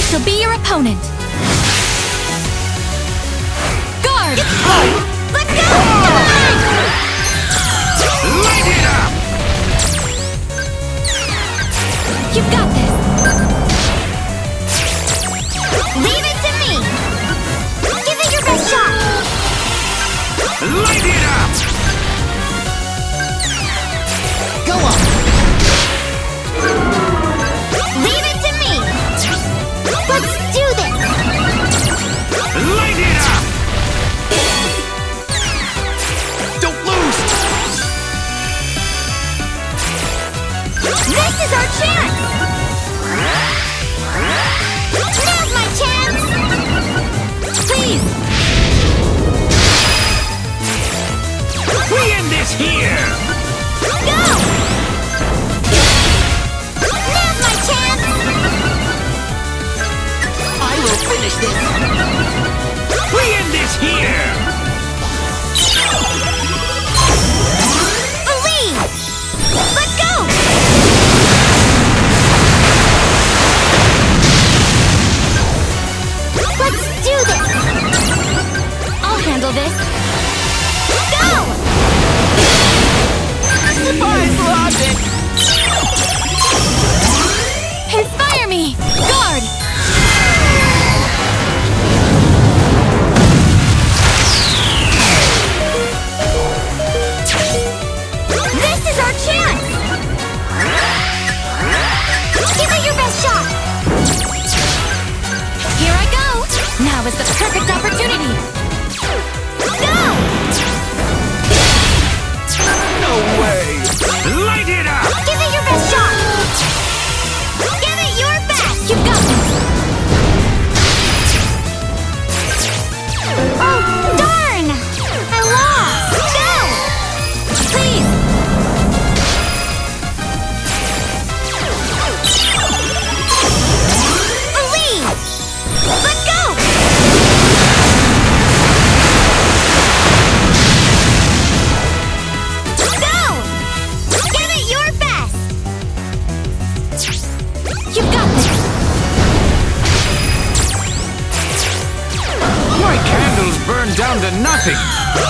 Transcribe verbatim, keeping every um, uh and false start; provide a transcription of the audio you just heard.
shall be your opponent. Guard! Let's go! Light it up! You've got this! Leave it to me! Give it your best shot! Light it up! Go on! Leave it to me! Let's do this! Light it up! Don't lose! This is our chance! Now's my chance! Please! We end this here! Go! Now's my chance! I will finish this! We end this here! Believe! Let's go! Let's do this! I'll handle this. Go! Defies logic! Inspire me! Guard! This is our chance! Give it your best shot! Here I go! Now is the perfect opportunity! Go! No way! Light it up! Give it your best shot! Give it your best! You've got this! Oh, darn! I lost! Go! Please! Believe! Let's go! Go! Give it your best! You've got this! My candles burn down to nothing!